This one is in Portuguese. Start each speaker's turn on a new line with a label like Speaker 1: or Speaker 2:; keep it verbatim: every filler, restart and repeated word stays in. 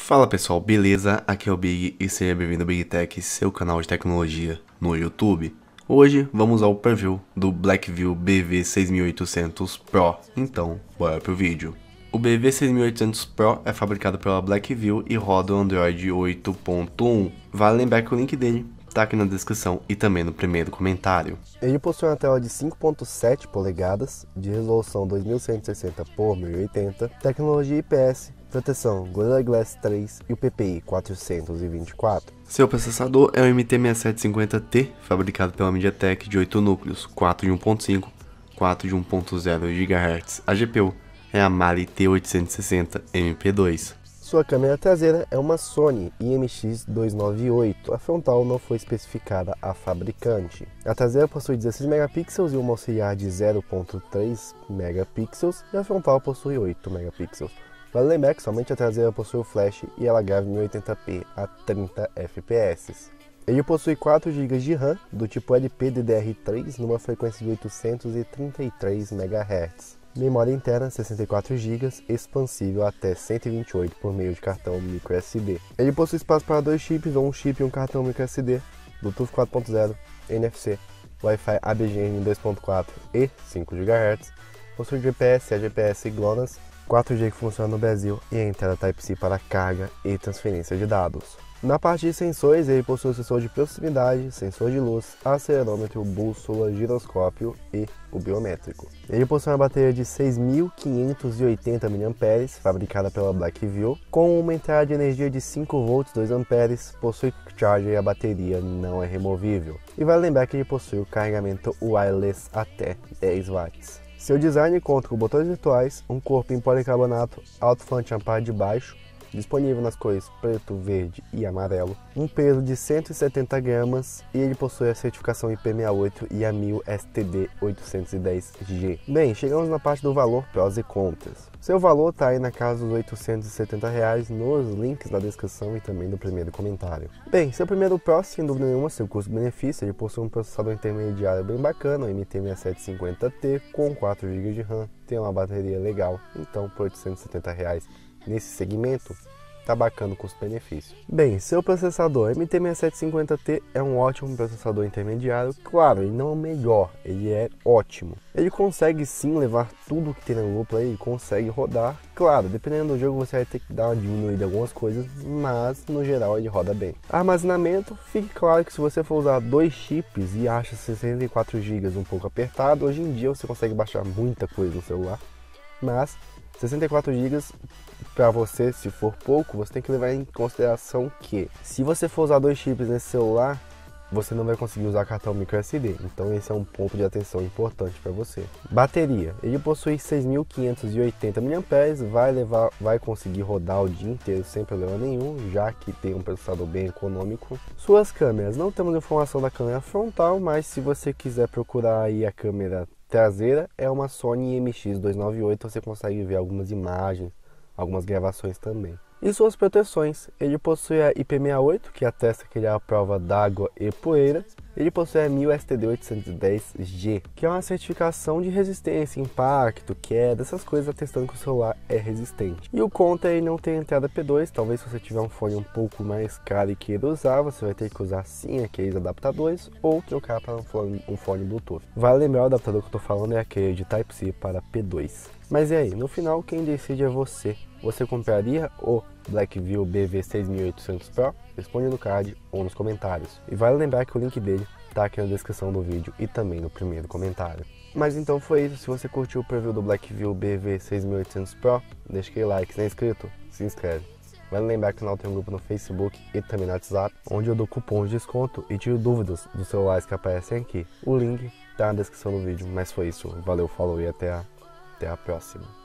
Speaker 1: Fala pessoal, beleza? Aqui é o Big e seja bem-vindo ao Big Tech, seu canal de tecnologia no YouTube. Hoje vamos ao preview do Blackview B V seis mil e oitocentos Pro, então bora pro vídeo. O B V seis mil e oitocentos Pro é fabricado pela Blackview e roda o Android oito ponto um. Vale lembrar que o link dele tá aqui na descrição e também no primeiro comentário.
Speaker 2: Ele possui uma tela de cinco ponto sete polegadas, de resolução dois mil cento e sessenta por mil e oitenta, tecnologia I P S, proteção Gorilla Glass três e o P P I quatrocentos e vinte e quatro.
Speaker 1: Seu processador é o M T seis sete cinquenta T, fabricado pela MediaTek, de oito núcleos, quatro de um ponto cinco, quatro de um ponto zero gigahertz. A G P U é a Mali T oitocentos e sessenta M P dois.
Speaker 2: Sua câmera traseira é uma Sony I M X duzentos e noventa e oito, a frontal não foi especificada a fabricante. A traseira possui dezesseis megapixels e uma auxiliar de zero ponto três megapixels e a frontal possui oito megapixels. Vale lembrar que somente a traseira possui o flash e ela grava em mil e oitenta p a trinta F P S. Ele possui quatro gigas de RAM do tipo L P D D R três numa frequência de oitocentos e trinta e três megahertz. Memória interna sessenta e quatro gigas, expansível até cento e vinte e oito por meio de cartão micro S D. Ele possui espaço para dois chips ou um chip e um cartão micro S D, Bluetooth quatro ponto zero, N F C, Wi-Fi A B G N dois ponto quatro e cinco gigahertz. Possui G P S, A G P S e GLONASS, quatro G que funciona no Brasil e a entrada Type-C para carga e transferência de dados. Na parte de sensores, ele possui o sensor de proximidade, sensor de luz, acelerômetro, bússola, giroscópio e o biométrico. Ele possui uma bateria de seis mil quinhentos e oitenta miliampères-hora, fabricada pela Blackview, com uma entrada de energia de cinco volts, dois amperes, possui charger e a bateria não é removível. E vale lembrar que ele possui o carregamento wireless até dez watts. Seu design conta com botões virtuais, um corpo em policarbonato, alto-falante na parte de baixo, disponível nas cores preto, verde e amarelo, um peso de cento e setenta gramas e ele possui a certificação I P sessenta e oito e a mil S T D oitocentos e dez G. Bem, chegamos na parte do valor, prós e contras. Seu valor está aí na casa dos oitocentos e setenta reais nos links da descrição e também no primeiro comentário. Bem, seu primeiro pró, sem dúvida nenhuma, seu custo-benefício, ele possui um processador intermediário bem bacana, o M T seis sete cinquenta T com quatro gigas de RAM, tem uma bateria legal, então por oitocentos e setenta reais nesse segmento, tá bacana o custo-benefício. Bem, seu processador M T seis sete cinquenta T é um ótimo processador intermediário, claro, ele não é o melhor, ele é ótimo. Ele consegue sim levar tudo que tem no loop aí, ele consegue rodar, claro, dependendo do jogo você vai ter que dar uma diminuída em algumas coisas, mas no geral ele roda bem. Armazenamento, fique claro que se você for usar dois chips e acha sessenta e quatro gigas um pouco apertado, hoje em dia você consegue baixar muita coisa no celular, mas sessenta e quatro gigas para você, se for pouco, você tem que levar em consideração que se você for usar dois chips nesse celular, você não vai conseguir usar cartão micro S D, então esse é um ponto de atenção importante para você. Bateria, ele possui seis mil quinhentos e oitenta miliampères-hora, vai levar, vai conseguir rodar o dia inteiro sem problema nenhum, já que tem um processador bem econômico. Suas câmeras, não temos informação da câmera frontal, mas se você quiser procurar aí a câmera traseira, é uma Sony I M X duzentos e noventa e oito, você consegue ver algumas imagens, algumas gravações também. E suas proteções, ele possui a I P sessenta e oito, que atesta que ele é a prova d'água e poeira. Ele possui a mil S T D oitocentos e dez G, que é uma certificação de resistência, impacto, queda, essas coisas atestando que o celular é resistente. E o contra ele não tem entrada P dois, talvez se você tiver um fone um pouco mais caro e queira usar, você vai ter que usar sim aqueles adaptadores ou trocar para um fone, um fone Bluetooth. Vale lembrar, o adaptador que eu estou falando é aquele de Type-C para P dois. Mas e aí, no final quem decide é você. Você compraria o Blackview B V seis mil e oitocentos Pro? Responde no card ou nos comentários. E vale lembrar que o link dele tá aqui na descrição do vídeo e também no primeiro comentário. Mas então foi isso, se você curtiu o preview do Blackview B V seis mil e oitocentos Pro, deixa aquele like, se não é inscrito, se inscreve. Vale lembrar que o canal tem um grupo no Facebook e também no WhatsApp, onde eu dou cupons de desconto e tiro dúvidas dos celulares que aparecem aqui. O link tá na descrição do vídeo, mas foi isso, valeu, falou e até a, até a próxima.